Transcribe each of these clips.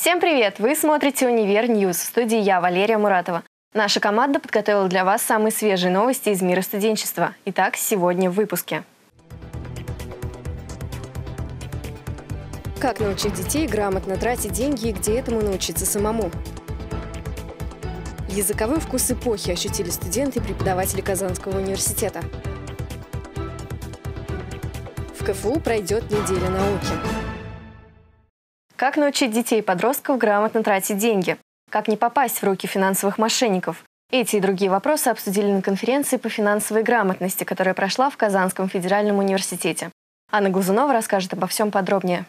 Всем привет! Вы смотрите «Универ Ньюс». В студии я, Валерия Муратова. Наша команда подготовила для вас самые свежие новости из мира студенчества. Итак, сегодня в выпуске. Как научить детей грамотно тратить деньги и где этому научиться самому? Языковой вкус эпохи ощутили студенты и преподаватели Казанского университета. В КФУ пройдет неделя науки. Как научить детей и подростков грамотно тратить деньги? Как не попасть в руки финансовых мошенников? Эти и другие вопросы обсудили на конференции по финансовой грамотности, которая прошла в Казанском федеральном университете. Анна Глазунова расскажет обо всем подробнее.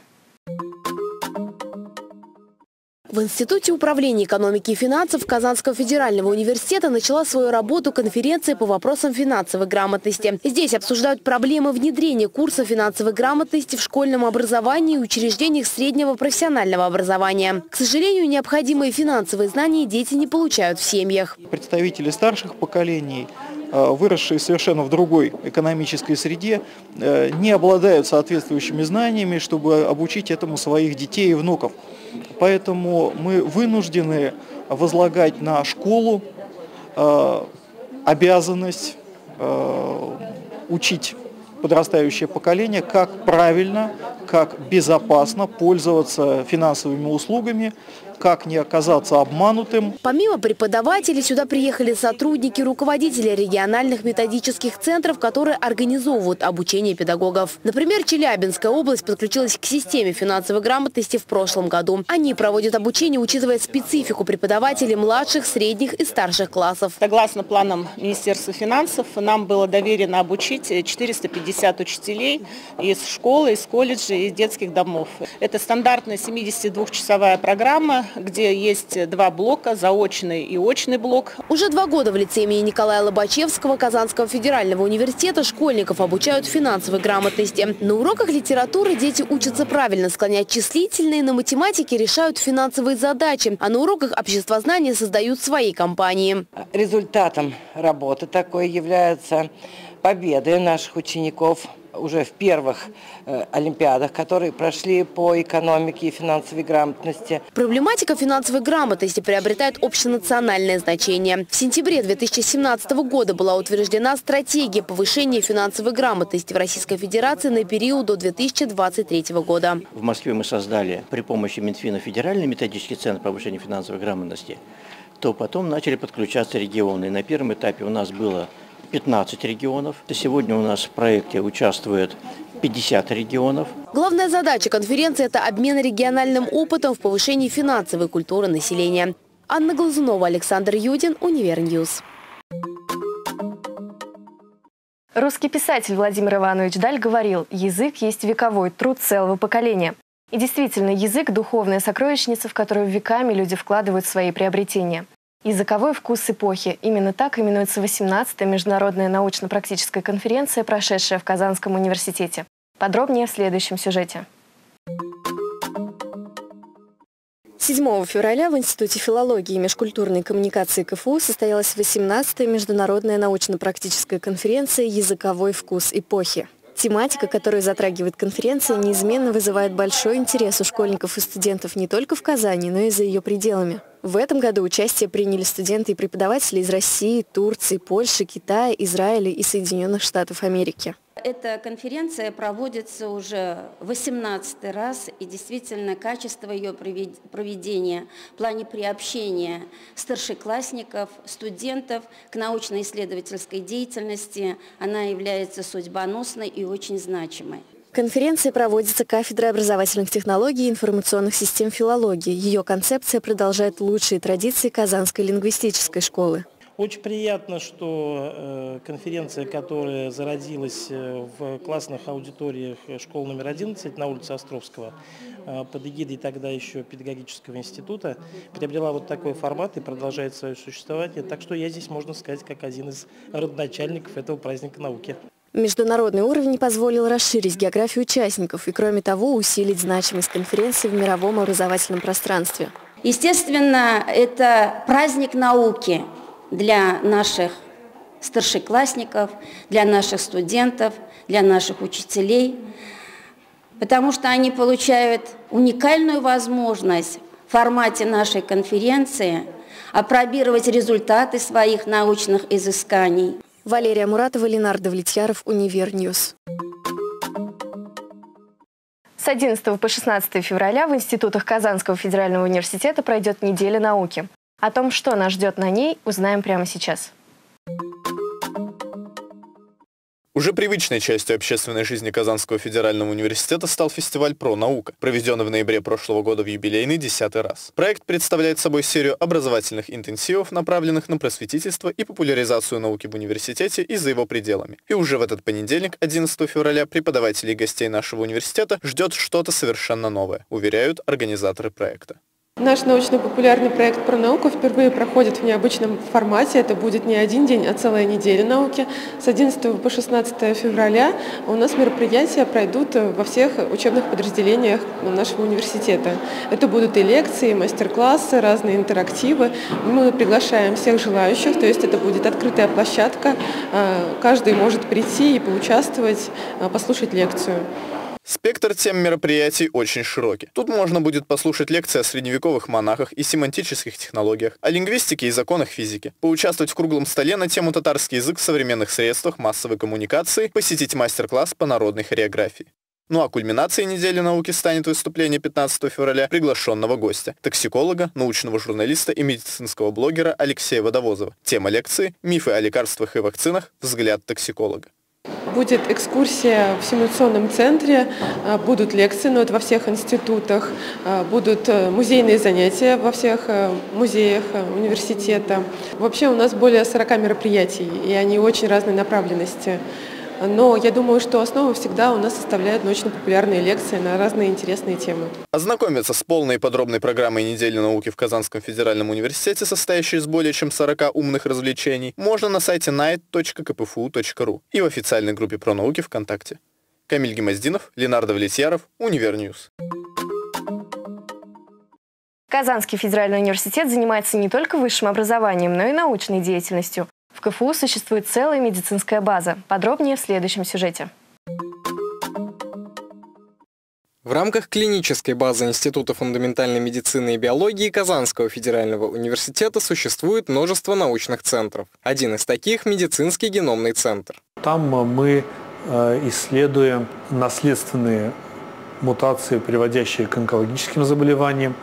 В Институте управления экономики и финансов Казанского федерального университета начала свою работу конференция по вопросам финансовой грамотности. Здесь обсуждают проблемы внедрения курса финансовой грамотности в школьном образовании и учреждениях среднего профессионального образования. К сожалению, необходимые финансовые знания дети не получают в семьях. Представители старших поколений, выросшие совершенно в другой экономической среде, не обладают соответствующими знаниями, чтобы обучить этому своих детей и внуков. Поэтому мы вынуждены возлагать на школу обязанность учить подрастающее поколение, как правильно, как безопасно пользоваться финансовыми услугами, как не оказаться обманутым. Помимо преподавателей, сюда приехали сотрудники, руководители региональных методических центров, которые организовывают обучение педагогов. Например, Челябинская область подключилась к системе финансовой грамотности в прошлом году. Они проводят обучение, учитывая специфику преподавателей младших, средних и старших классов. Согласно планам Министерства финансов, нам было доверено обучить 450 учителей из школы, из колледжей, из детских домов. Это стандартная 72-часовая программа, где есть два блока, заочный и очный блок. Уже 2 года в лицее имени Николая Лобачевского Казанского федерального университета школьников обучают финансовой грамотности. На уроках литературы дети учатся правильно склонять числительные, на математике решают финансовые задачи, а на уроках обществознания создают свои компании. Результатом работы такой являются победы наших учеников уже в первых олимпиадах, которые прошли по экономике и финансовой грамотности. Проблематика финансовой грамотности приобретает общенациональное значение. В сентябре 2017 года была утверждена стратегия повышения финансовой грамотности в Российской Федерации на период до 2023 года. В Москве мы создали при помощи Минфина федеральный методический центр повышения финансовой грамотности, то потом начали подключаться регионы. На первом этапе у нас было 15 регионов. Сегодня у нас в проекте участвует 50 регионов. Главная задача конференции – это обмен региональным опытом в повышении финансовой культуры населения. Анна Глазунова, Александр Юдин, Универ Ньюс. Русский писатель Владимир Иванович Даль говорил: «Язык есть вековой труд целого поколения». И действительно, язык – духовная сокровищница, в которую веками люди вкладывают свои приобретения. Языковой вкус эпохи. Именно так именуется 18-я международная научно-практическая конференция, прошедшая в Казанском университете. Подробнее в следующем сюжете. 7 февраля в Институте филологии и межкультурной коммуникации КФУ состоялась 18-я международная научно-практическая конференция «Языковой вкус эпохи». Тематика, которую затрагивает конференция, неизменно вызывает большой интерес у школьников и студентов не только в Казани, но и за ее пределами. В этом году участие приняли студенты и преподаватели из России, Турции, Польши, Китая, Израиля и Соединенных Штатов Америки. Эта конференция проводится уже 18-й раз, и действительно качество ее проведения в плане приобщения старшеклассников, студентов к научно-исследовательской деятельности, она является судьбоносной и очень значимой. Конференция проводится кафедрой образовательных технологий и информационных систем филологии. Ее концепция продолжает лучшие традиции Казанской лингвистической школы. Очень приятно, что конференция, которая зародилась в классных аудиториях школы номер 11 на улице Островского, под эгидой тогда еще педагогического института, приобрела вот такой формат и продолжает свое существование. Так что я здесь, можно сказать, как один из родоначальников этого праздника науки. Международный уровень позволил расширить географию участников и, кроме того, усилить значимость конференции в мировом образовательном пространстве. Естественно, это праздник науки для наших старшеклассников, для наших студентов, для наших учителей, потому что они получают уникальную возможность формате нашей конференции опробировать результаты своих научных изысканий. Валерия Муратова, Ленардо Влетьяров, Универньюз. С 11 по 16 февраля в институтах Казанского федерального университета пройдет неделя науки. О том, что нас ждет на ней, узнаем прямо сейчас. Уже привычной частью общественной жизни Казанского федерального университета стал фестиваль «Про-наука», проведенный в ноябре прошлого года в юбилейный 10-й раз. Проект представляет собой серию образовательных интенсивов, направленных на просветительство и популяризацию науки в университете и за его пределами. И уже в этот понедельник, 11 февраля, преподавателей и гостей нашего университета ждет что-то совершенно новое, уверяют организаторы проекта. Наш научно-популярный проект «Про-науку» впервые проходит в необычном формате. Это будет не один день, а целая неделя науки. С 11 по 16 февраля у нас мероприятия пройдут во всех учебных подразделениях нашего университета. Это будут и лекции, и мастер-классы, разные интерактивы. Мы приглашаем всех желающих, то есть это будет открытая площадка. Каждый может прийти и поучаствовать, послушать лекцию. Спектр тем мероприятий очень широкий. Тут можно будет послушать лекции о средневековых монахах и семантических технологиях, о лингвистике и законах физики, поучаствовать в круглом столе на тему татарский язык в современных средствах массовой коммуникации, посетить мастер-класс по народной хореографии. Ну а кульминацией недели науки станет выступление 15 февраля приглашенного гостя, токсиколога, научного журналиста и медицинского блогера Алексея Водовозова. Тема лекции «Мифы о лекарствах и вакцинах. Взгляд токсиколога». Будет экскурсия в симуляционном центре, будут лекции, но это во всех институтах, будут музейные занятия во всех музеях университета. Вообще у нас более 40 мероприятий, и они очень разной направленности. Но я думаю, что основу всегда у нас составляют научно-популярные лекции на разные интересные темы. Ознакомиться с полной и подробной программой недели науки в Казанском федеральном университете, состоящей из более чем 40 умных развлечений, можно на сайте night.kpfu.ru и в официальной группе «Про-науки» ВКонтакте. Камиль Гемоздинов, Ленардо Влетьяров, Универньюз. Казанский федеральный университет занимается не только высшим образованием, но и научной деятельностью. В КФУ существует целая медицинская база. Подробнее в следующем сюжете. В рамках клинической базы Института фундаментальной медицины и биологии Казанского федерального университета существует множество научных центров. Один из таких – медицинский геномный центр. Там мы исследуем наследственные мутации, приводящие к онкологическим заболеваниям,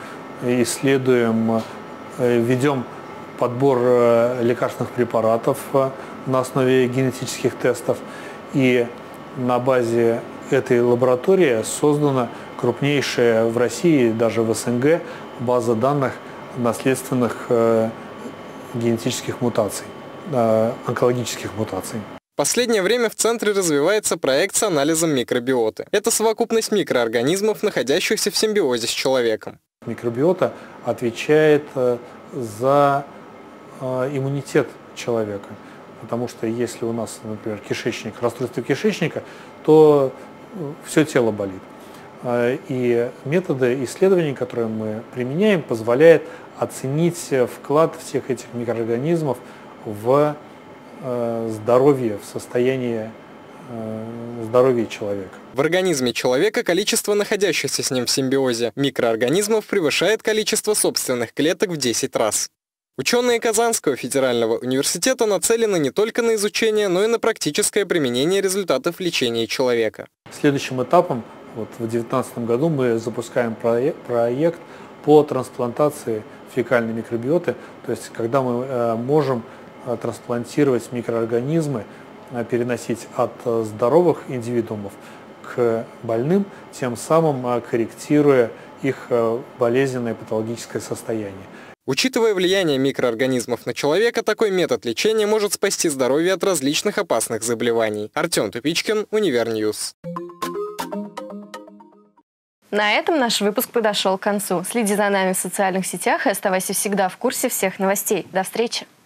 ведем подбор лекарственных препаратов на основе генетических тестов. И на базе этой лаборатории создана крупнейшая в России, даже в СНГ, база данных наследственных генетических мутаций, онкологических мутаций. В последнее время в центре развивается проект с анализом микробиоты. Это совокупность микроорганизмов, находящихся в симбиозе с человеком. Микробиота отвечает за иммунитет человека. Потому что если у нас, например, расстройство кишечника, то все тело болит. И методы исследований, которые мы применяем, позволяют оценить вклад всех этих микроорганизмов в здоровье, в состояние здоровья человека. В организме человека количество находящихся с ним в симбиозе микроорганизмов превышает количество собственных клеток в 10 раз. Ученые Казанского федерального университета нацелены не только на изучение, но и на практическое применение результатов лечения человека. Следующим этапом, в 2019 году, мы запускаем проект по трансплантации фекальной микробиоты, то есть когда мы можем трансплантировать микроорганизмы, переносить от здоровых индивидуумов к больным, тем самым корректируя их болезненное патологическое состояние. Учитывая влияние микроорганизмов на человека, такой метод лечения может спасти здоровье от различных опасных заболеваний. Артем Тупичкин, Универньюз. На этом наш выпуск подошел к концу. Следи за нами в социальных сетях и оставайся всегда в курсе всех новостей. До встречи!